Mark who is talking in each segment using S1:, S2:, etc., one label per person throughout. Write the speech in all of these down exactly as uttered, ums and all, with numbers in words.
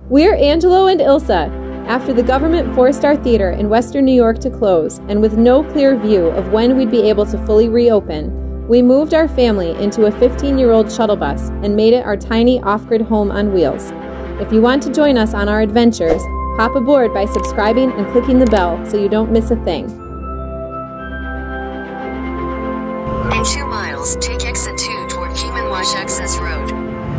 S1: We're Angelo and Ilsa. After the government forced our theater in Western New York to close, and with no clear view of when we'd be able to fully reopen, we moved our family into a fifteen-year-old shuttle bus and made it our tiny off-grid home on wheels. If you want to join us on our adventures, hop aboard by subscribing and clicking the bell so you don't miss a thing.
S2: In two miles, take exit two toward Keeman-Wash Access Road.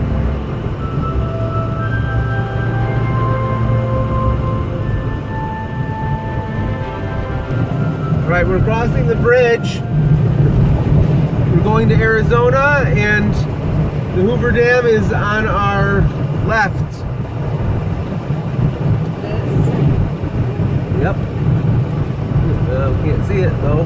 S3: Right, we're crossing the bridge. We're going to Arizona, and the Hoover Dam is on our left. Yep. Uh, we can't see it though.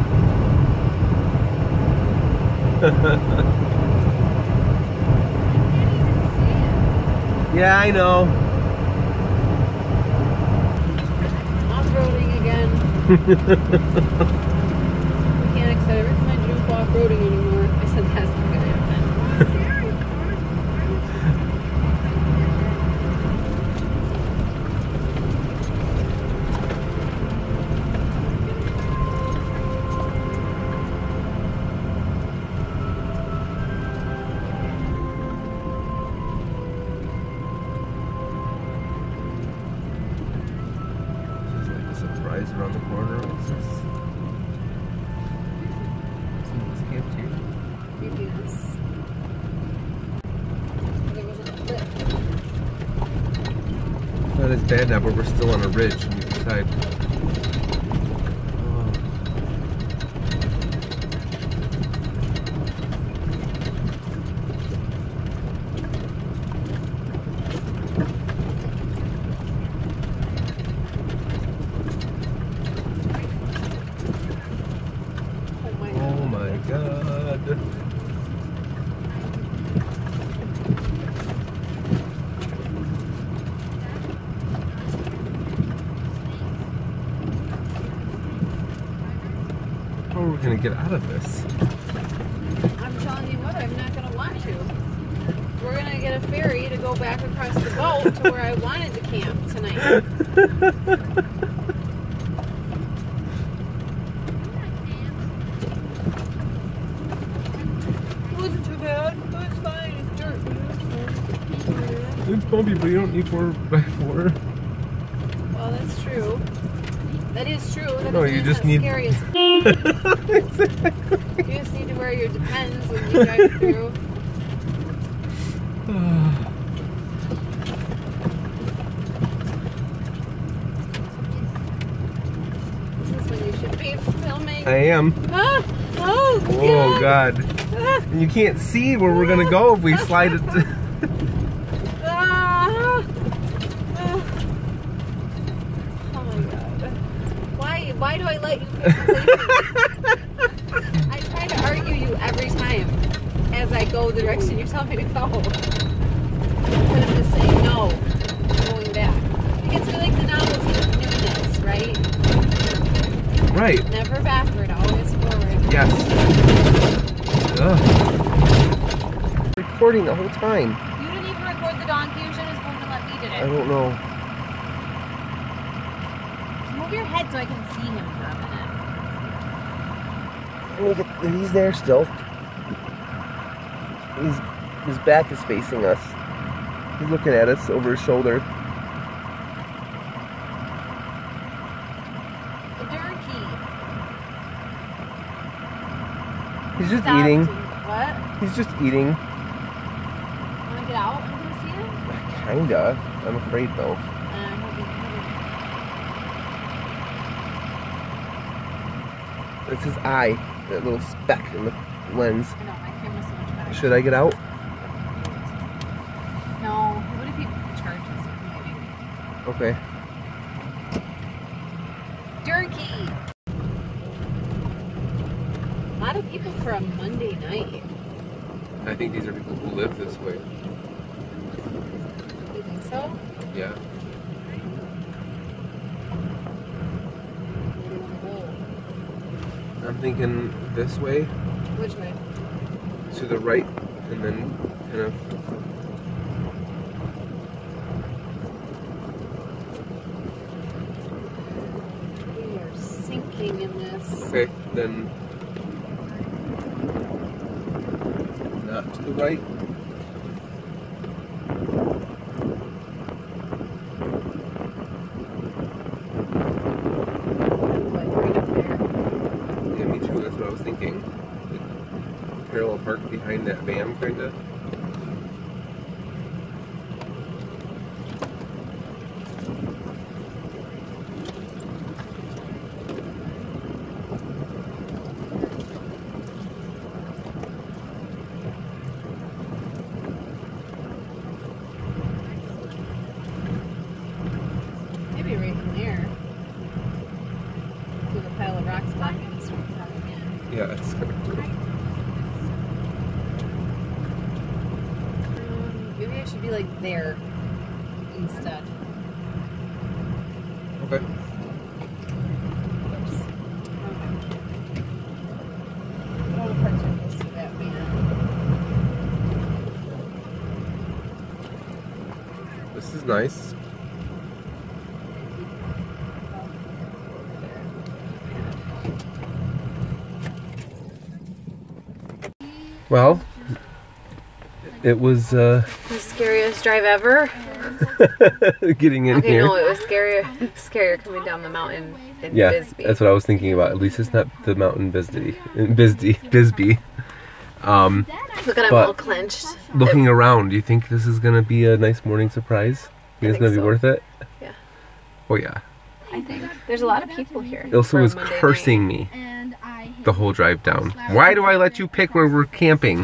S3: Yeah, I know.
S1: Off-roading again. Mechanic said every time I do off-roading anymore, I said that's not gonna happen.
S3: Surprise around the corner. What's this? Someone's camped here.
S1: Yes. There wasn't a cliff.
S3: Not as bad now, but we're still on a ridge on either side. How are we going to get out of this?
S1: I'm telling you what, I'm not going to want to. We're going to get a ferry to go back across the boat to where I wanted to camp tonight. It wasn't too bad. It was fine. It's dirt.
S3: It's bumpy, but you don't need four by four.
S1: Well, that's true. That is true. That
S3: No, you just need.
S1: Scary as exactly. You just need to wear your Depends when you drive through. This is when you should be filming.
S3: I am.
S1: Ah! Oh,
S3: Oh God!
S1: Ah!
S3: And you can't see where we're gonna go if we slide it.
S1: Ah! Ah! Oh my God! Why? Why do I let you? I try to argue you every time as I go the direction you tell me to go. Instead of just saying no, going back. Because we like the novelty of newness, right?
S3: Right.
S1: Never backward, always forward.
S3: Yes. Ugh. Recording the whole time.
S1: You didn't even record the donkey. You should have spoken and let me did
S3: I
S1: it.
S3: don't know.
S1: Just move your head so I can see him for a minute.
S3: Look at, he's there still. He's, his back is facing us. He's looking at us over his shoulder.
S1: The turkey.
S3: He's just
S1: Stop
S3: eating.
S1: to- What?
S3: He's just eating.
S1: Wanna get out and come see him?
S3: Kinda. I'm afraid though.
S1: Uh, he'll be-
S3: It's his eye. That little speck in the lens.
S1: I know, my camera's so much better.
S3: Should I get out?
S1: No. What if he charges you?
S3: Okay.
S1: Turkey! A lot of people for a Monday night.
S3: I think these are people who live this way.
S1: You think so?
S3: Yeah.
S1: Where do you want to go?
S3: I'm thinking this way.
S1: Which way?
S3: To the right, and then kind of
S1: going in this.
S3: Okay, then not to the right. Yeah, me too. That's what I was thinking. Like, parallel park behind that van, kinda.
S1: Maybe right from there. With a pile of rocks blocking us from coming in.
S3: Yeah, it's kind of cool.
S1: Um, maybe I should be like there instead.
S3: Okay.
S1: Oops. Okay. All the parts are close to that van.
S3: This is nice. Well, it was uh,
S1: The scariest drive ever.
S3: getting in
S1: Okay,
S3: here.
S1: no, it was scarier, scarier coming down the mountain in
S3: Yeah,
S1: Bisbee.
S3: that's what I was thinking about. At least it's not the mountain Bisbee. Bisbee. Bisbee. Um,
S1: Look at I'm
S3: but-
S1: all clenched.
S3: looking around, do you think this is gonna be a nice morning surprise?
S1: I
S3: You think it's
S1: think
S3: gonna be
S1: so.
S3: worth it?
S1: Yeah.
S3: Oh yeah.
S1: I think there's a lot of people here.
S3: Ilsa
S1: for a
S3: was
S1: Monday
S3: cursing me the whole drive down. Why do I let you pick where we're camping?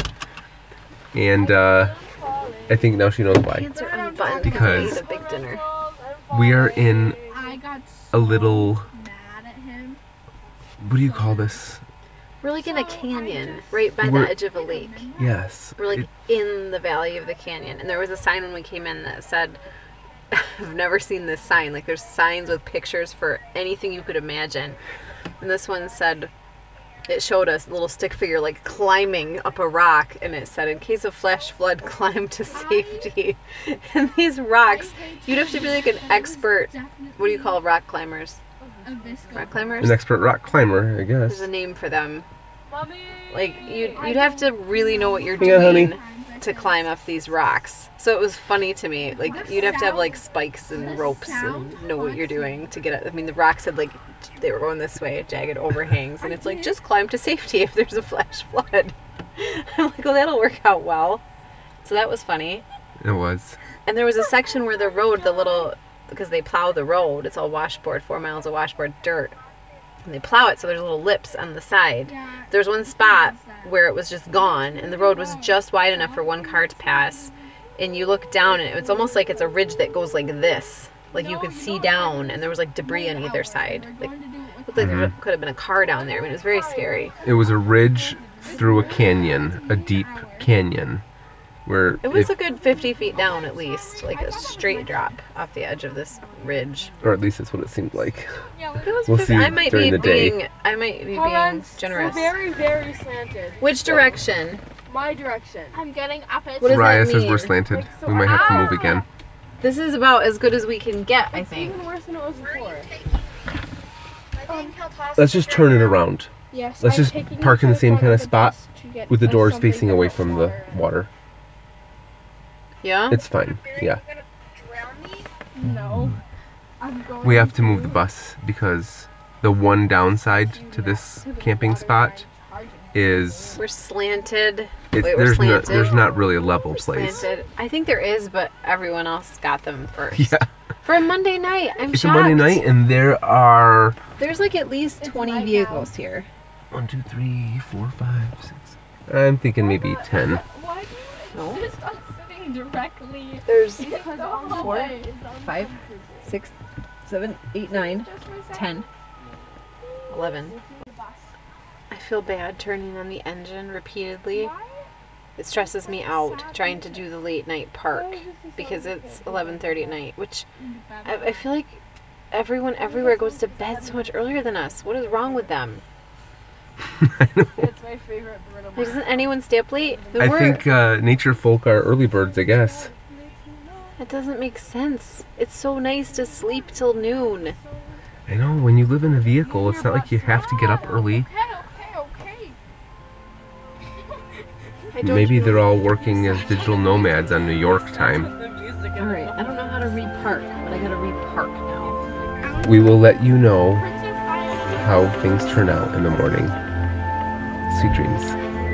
S3: And uh, I think now she knows
S1: night.
S3: why.
S1: Pants are unbuttoned
S3: Because-
S1: because I ate a big dinner.
S3: We are in
S4: I got
S3: a little,
S4: mad at him.
S3: what do you call this?
S1: We're like in a canyon, right by
S3: We're-
S1: the edge of a lake.
S3: Yes.
S1: We're like
S3: it-
S1: in the valley of the canyon, and there was a sign when we came in that said, "I've never seen this sign." Like there's signs with pictures for anything you could imagine, and this one said, it showed us a little stick figure like climbing up a rock, and it said, "In case of flash flood, climb to safety." And these rocks, you'd have to be like an expert. What do you call rock climbers? Rock climbers?
S3: an expert rock climber, I
S1: There's
S3: guess.
S1: a name for them. Like you'd you'd have to really know what you're
S3: Yeah, honey.
S1: doing to climb up these rocks. So it was funny to me. Like you'd have to have like spikes and ropes and know what you're doing to get it. I mean, the rocks had like they were going this way, jagged overhangs, and it's like just climb to safety if there's a flash flood. I'm like, well, that'll work out well. So that was funny.
S3: It was.
S1: And there was a section where the road, the little, because they plow the road, it's all washboard, four miles of washboard dirt. And they plow it so there's little lips on the side. There's one spot where it was just gone and the road was just wide enough for one car to pass. And you look down and it's almost like it's a ridge that goes like this. Like you could see down and there was like debris on either side. Like, looked like there could have been a car down there. I mean, it was very scary.
S3: It was a ridge through a canyon, a deep canyon, where
S1: It was
S3: if-
S1: a good fifty feet down at least, like a straight drop off the edge of this ridge.
S3: or at least that's what it seemed like.
S1: It was
S3: We'll
S1: fifty
S3: see
S1: I might
S3: during
S1: be
S3: the day.
S1: being, I might be being
S5: Comments
S1: generous.
S5: were very, very slanted.
S1: Which direction?
S5: My direction.
S4: I'm getting up it.
S1: What does
S3: Raya
S1: that
S3: says we're
S1: mean?
S3: slanted.
S5: Like, so-
S3: We might have to move
S5: Ah!
S3: again.
S1: This is about as good as we can get, I
S5: It's
S1: think.
S5: even worse than it was before.
S3: Let's just turn it around
S5: Yes.
S3: Let's
S5: I'm
S3: just
S5: taking
S3: park in the
S5: to
S3: same
S5: front
S3: kind of
S5: the
S3: spot
S5: bus to get
S3: with the
S5: us
S3: doors
S5: something
S3: facing
S5: to
S3: away
S5: put
S3: from the
S5: water in.
S3: water.
S1: Yeah?
S3: It's fine. Yeah.
S5: No. I'm going
S3: We have to move the bus because the one downside to this camping spot is
S1: We're slanted.
S3: it's,
S1: Wait, we're
S3: there's not
S1: slanted.
S3: there's not really a level
S1: We're
S3: place.
S1: slanted. I think there is, but everyone else got them first.
S3: Yeah.
S1: For a Monday night, I'm
S3: It's
S1: shocked.
S3: a Monday night and there are
S1: There's like at least twenty
S5: right
S1: vehicles here.
S3: one, two, three, four, five, six. I'm thinking maybe ten.
S5: Why do you
S1: No?
S5: insist on sitting directly?
S1: There's
S5: Because on the
S1: Four,
S5: way is on
S1: five, six, seven, eight, nine, ten, eleven. I feel bad turning on the engine repeatedly. It stresses me out trying to do the late night park because it's eleven thirty at night, which I, I feel like everyone everywhere goes to bed so much earlier than us. What is wrong with them?
S5: It's my favorite bird of
S1: Like, doesn't anyone stay up late?
S3: I
S1: We're-
S3: think uh, nature folk are early birds, I guess.
S1: That doesn't make sense. It's so nice to sleep till noon.
S3: I know, when you live in a vehicle, it's not like you have to get up early.
S5: Okay, okay, okay.
S3: Maybe they're all working as digital nomads on New York time.
S6: Alright, I don't know how to repark, but I gotta repark now.
S3: We will let you know how things turn out in the morning. Sweet dreams.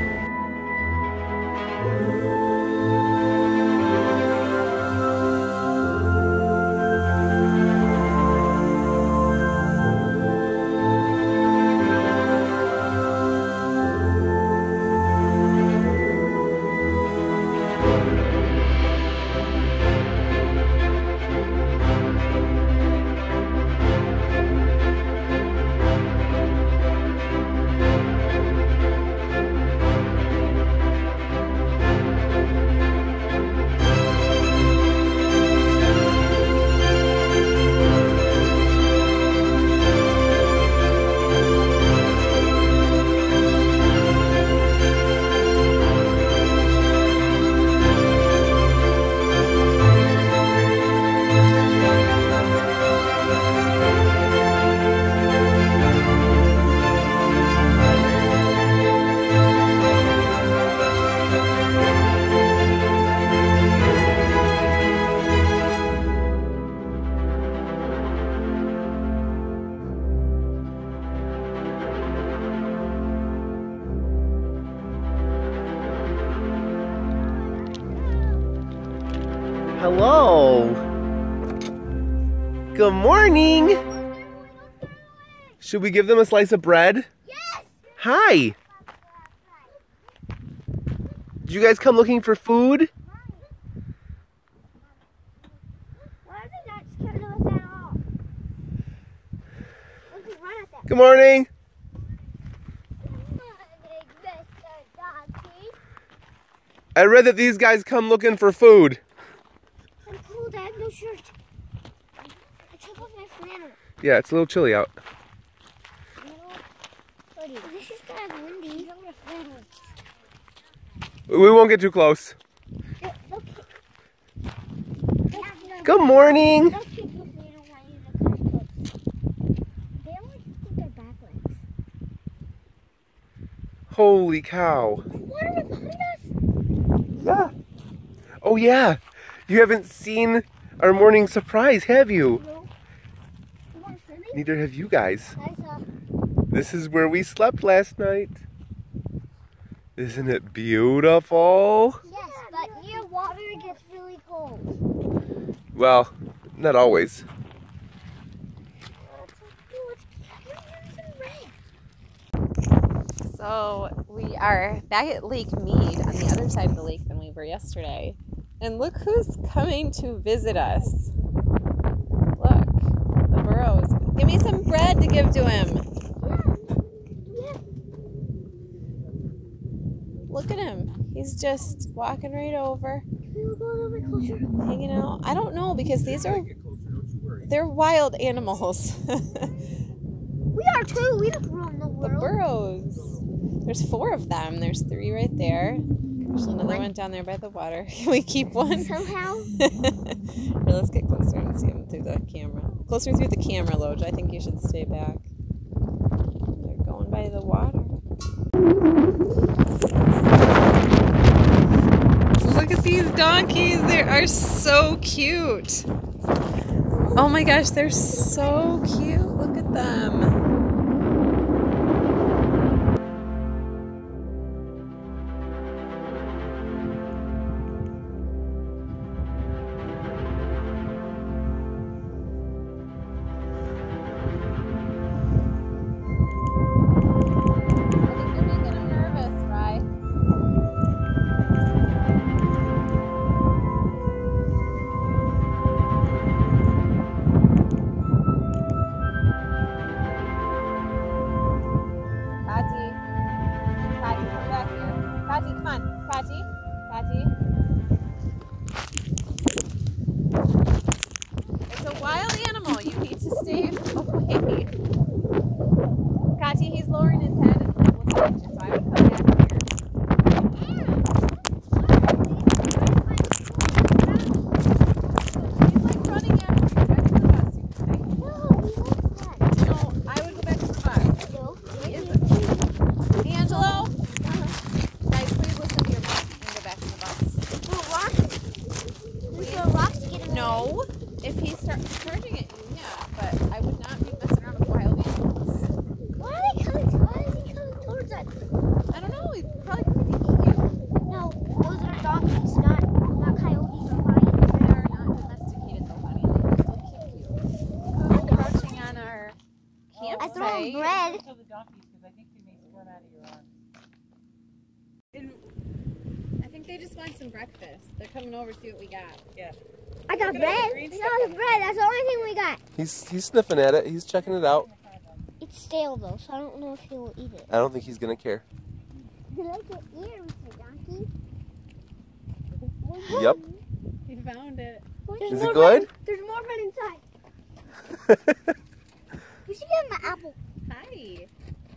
S3: Hello. Good morning. Should we give them a slice of bread?
S4: Yes!
S3: Hi. Did you guys come looking for food?
S4: Why are they not scared of us at all? We can run at them.
S3: Good morning. I read that these guys come looking for food.
S4: I'm cold. I have no shirt. I took off my flannel.
S3: Yeah, it's a little chilly out.
S4: This is kind of windy.
S3: We won't get too close. Good morning.
S4: Those people say don't want you to come close. They only think their back legs.
S3: Holy cow.
S4: What are behind us?
S3: Yeah. Oh yeah. You haven't seen our morning surprise, have you?
S4: No. You want to swimming?
S3: Neither have you guys.
S4: I saw.
S3: This is where we slept last night. Isn't it beautiful?
S4: Yes, but near water it gets really cold.
S3: Well, not always.
S1: So we are back at Lake Mead on the other side of the lake than we were yesterday. And look who's coming to visit us. Look, the Burrows. Give me some bread to give to him. Look at him. He's just walking right over.
S4: Can we go a little bit closer?
S1: Hanging out. I don't know because these are, they're wild animals.
S4: We are too. We don't rule in the
S1: The
S4: world.
S1: burrows. There's four of them. There's three right there. There's another one down there by the water. Can we keep one?
S4: Somehow.
S1: Here, let's get closer and see them through the camera. Closer through the camera, Loj. I think you should stay back. They're going by the water. Look at these donkeys. They are so cute. Oh my gosh, they're so cute. Look at them. If he starts charging at you, yeah, but I would not be messing around with wild animals.
S4: Why are they coming? Why is he coming towards us?
S1: I don't know. He's probably coming to eat you.
S4: No, those are donkeys, not not coyotes or lions.
S1: They are not domesticated though, honey. They will still kick you. Encroaching on our
S4: I throw
S1: campsite.
S4: them bread.
S5: Kill the donkeys because I think they may squirm out of your arm.
S1: I think they just want some breakfast. They're coming over to see what we got.
S5: Yeah.
S4: I got
S5: Look at
S4: bread.
S5: all the green
S4: I
S5: stuff
S4: got
S5: on
S4: the
S5: it.
S4: bread. That's the only thing we got.
S3: He's he's sniffing at it. He's checking it out.
S4: It's stale though, so I don't know if he will eat it.
S3: I don't think he's gonna care.
S4: You like your ear, Mister Donkey?
S3: Yep.
S1: We found it.
S4: There's
S3: Is
S4: more
S3: it good?
S4: bread- There's more bread inside. We should give him an apple.
S1: Hi.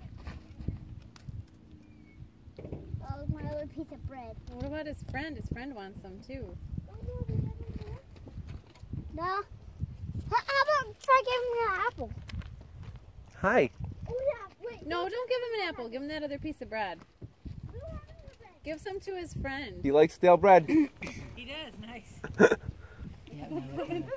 S4: Oh, my other piece of bread.
S1: What about his friend? His friend wants some too.
S4: No. How how about try giving me an apple?
S3: Hi.
S4: Oh yeah, wait.
S1: No, don't give him an apple. Give him that other piece of bread.
S4: We don't have any bread.
S1: Give some to his friend.
S3: He likes stale bread.
S5: He does, nice. Yeah, no, look at it.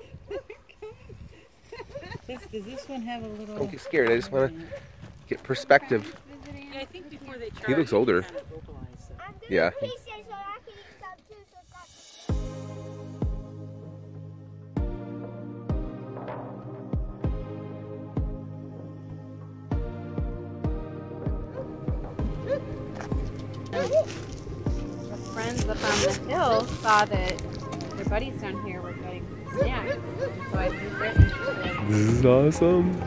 S5: This, does this one have a little...
S3: Don't get scared. I just want to get perspective.
S5: Yeah, I think before they charge
S3: He looks
S5: you,
S3: older.
S5: kind of vocalize, so.
S4: I'm gonna
S3: Yeah.
S4: pieces so I can eat some too. So that's
S1: The friends up on the hill saw that their buddies down here were getting snacks. So I think they're interested.
S3: This is awesome.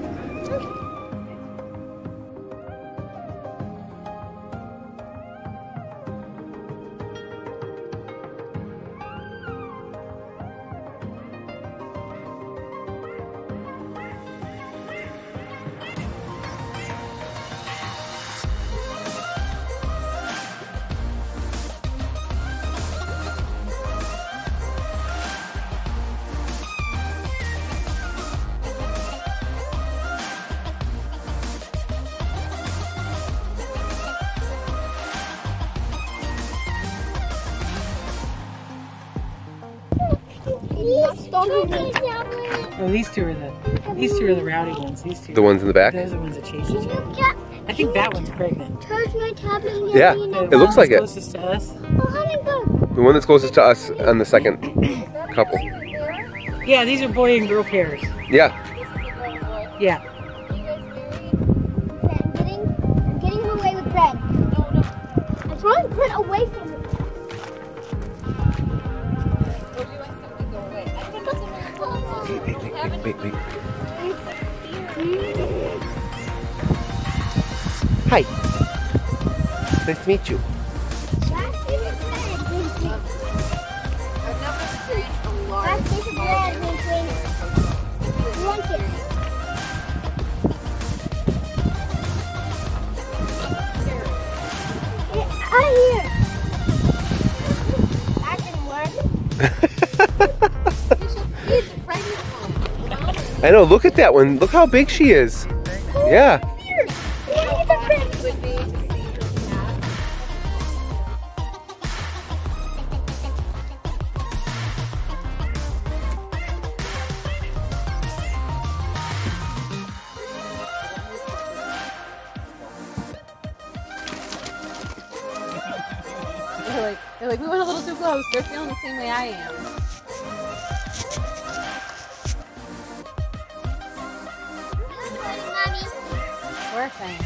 S4: These donkeys now playing.
S5: Oh, these two are the these two are the rowdy ones. These two.
S3: The ones in the back?
S5: Those are the ones that chase each other.
S4: Yeah.
S5: I think that one's pregnant.
S4: Touch my tablet. and
S3: Yeah,
S4: you know-
S3: it looks like it.
S5: Closest to us.
S4: Oh, how did it go?
S3: The one that's closest to us on the second couple.
S5: Yeah, these are boy and girl pairs.
S3: Yeah.
S5: Yeah.
S4: Okay, I'm getting, I'm getting him away with bread. No, no. I'm throwing bread away from him.
S3: Wait, wait, wait, wait, wait. Hi. Nice to meet you.
S4: Last piece of bread, please, please.
S1: I've never experienced a large
S4: Last piece of bread, please, please. You want it? Get out of here. That didn't work.
S1: Feed the pregnant one.
S3: I know, look at that one. Look how big she is. Yeah.
S4: Here. You want to get the bread?
S1: Would be to see her cat. They're like, they're like, we went a little too close. They're feeling the same way I am.
S4: Mommy.
S1: Poor thing.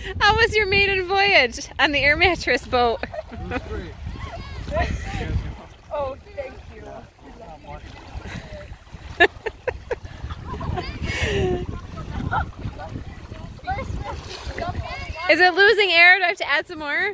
S1: How was your maiden voyage on the air mattress boat?
S3: It was great.
S5: Oh, thank you.
S1: Is it losing air? Do I have to add some more?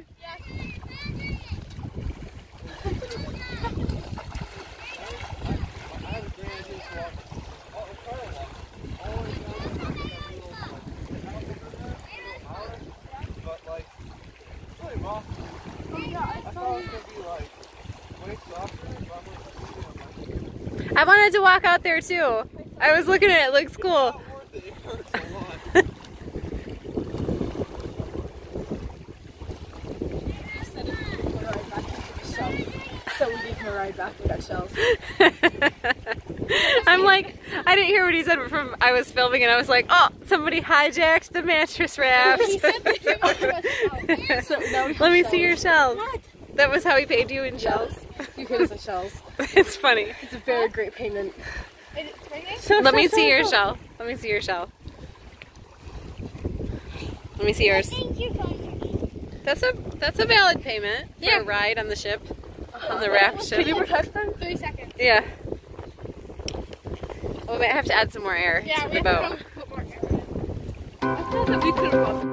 S1: I wanted to walk out there too. I was looking at it, it looks cool.
S5: So we gave him a ride back with our shells.
S1: I'm like, I didn't hear what he said, but from I was filming and I was like, oh, somebody hijacked the mattress raft.
S5: He said that he wanted us out. So now we have
S1: Let me
S5: shells.
S1: see your shells. That was how he paid you in shells.
S5: You hit us with shells.
S1: It's funny.
S5: It's a very great payment.
S1: Let me see your shell. Let me see your shell. Let me see yours.
S4: Thank you for
S1: That's a that's a valid payment for
S5: Yeah.
S1: a ride on the ship, on the raft ship.
S5: Can you protect them?
S4: thirty seconds.
S1: Yeah. We might have to add some more air
S4: Yeah,
S1: to
S4: we
S1: the
S4: have
S1: boat.
S4: to put more air.
S5: I thought that we could have.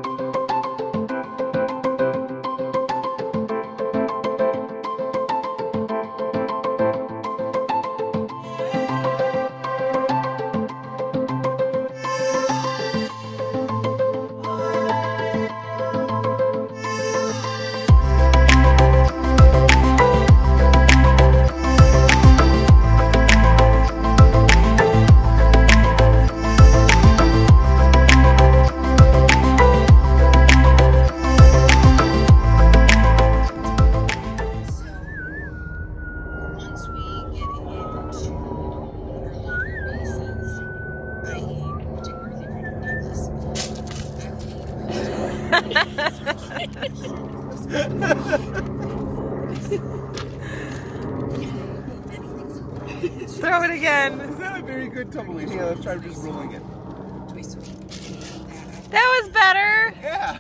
S2: Once we get into our longer races, that is particularly Freedom Douglas,
S1: Throw it again.
S3: Is that a very good tumbleweed? Yeah, let's try just rolling it.
S1: That was better.
S3: Yeah.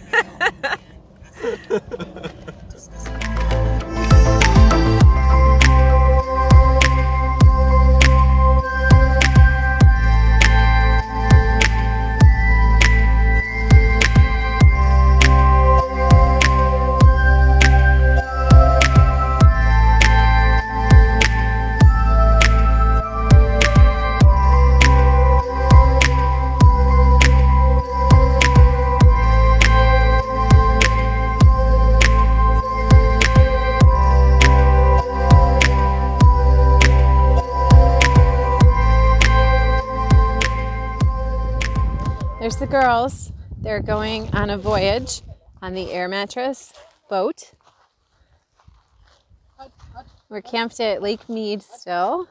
S1: There's the girls. They're going on a voyage on the air mattress boat. We're camped at Lake Mead still.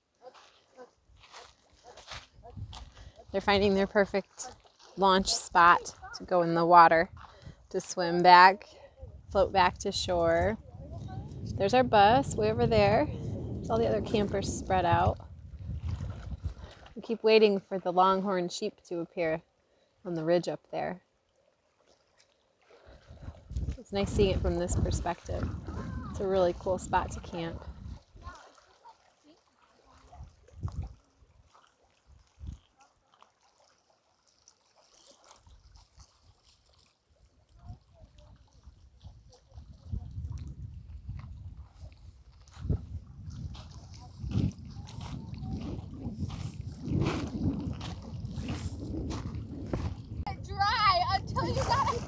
S1: They're finding their perfect launch spot to go in the water, to swim back, float back to shore. There's our bus way over there. There's all the other campers spread out. We keep waiting for the longhorn sheep to appear on the ridge up there. It's nice seeing it from this perspective. It's a really cool spot to camp.
S4: Dry until you guys.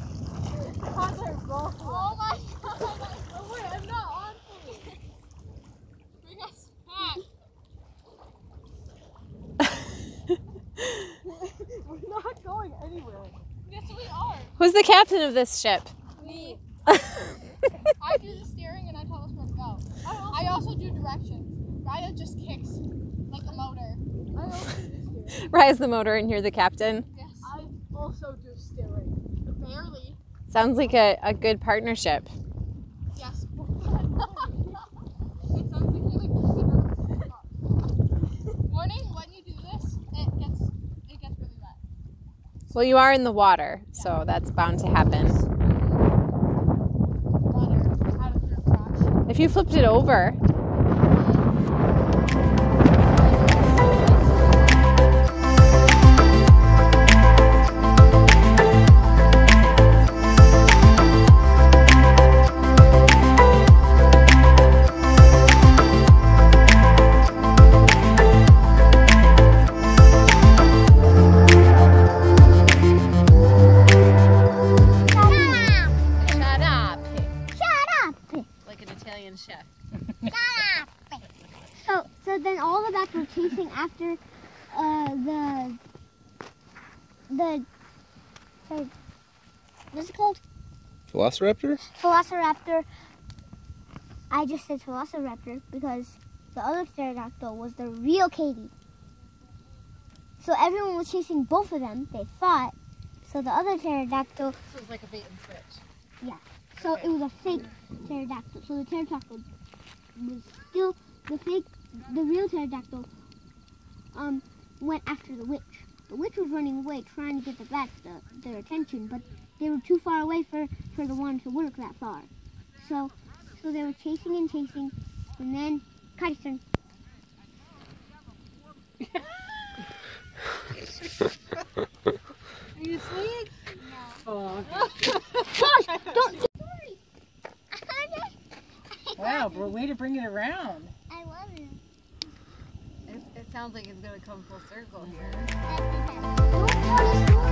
S4: Oh my god. Oh wait, I'm not on fully. Bring us back.
S5: We're not going anywhere.
S4: Yes, we are.
S1: Who's the captain of this ship?
S4: Me. I do the steering and I tell us where to go. I also do directions. Raya just kicks like a motor.
S5: I also do steering.
S1: Rise the motor and you're the captain.
S4: Yes.
S5: I also do steering.
S4: Barely.
S1: Sounds like a, a good partnership.
S4: Yes. It sounds like you're like keeping up. Warning, when you do this, it gets it gets really wet.
S1: Well, you are in the water, so that's bound to happen.
S4: Water out of your crotch.
S1: If you flipped it over, shut up, like an Italian chef.
S7: So, so then all the bats were chasing after uh, the the uh, what's it called?
S3: Velociraptor?
S7: Velociraptor. I just said Velociraptor because the other pterodactyl was the real Katie. So everyone was chasing both of them. They fought. So the other pterodactyl.
S6: So it was like a bait and switch.
S7: Yeah. So it was a fake pterodactyl. So the pterodactyl was still the fake, the real pterodactyl. Um, went after the witch. The witch was running away, trying to get the bats the, their attention, but they were too far away for for the one to work that far. So, so they were chasing and chasing, and then Kai's turn.
S6: Are you asleep? No. Oh,
S7: Gosh, don't.
S6: wow, bro, way to bring it around.
S7: I love it.
S6: It, it sounds like it's going to come full circle here.
S7: Don't tell the story.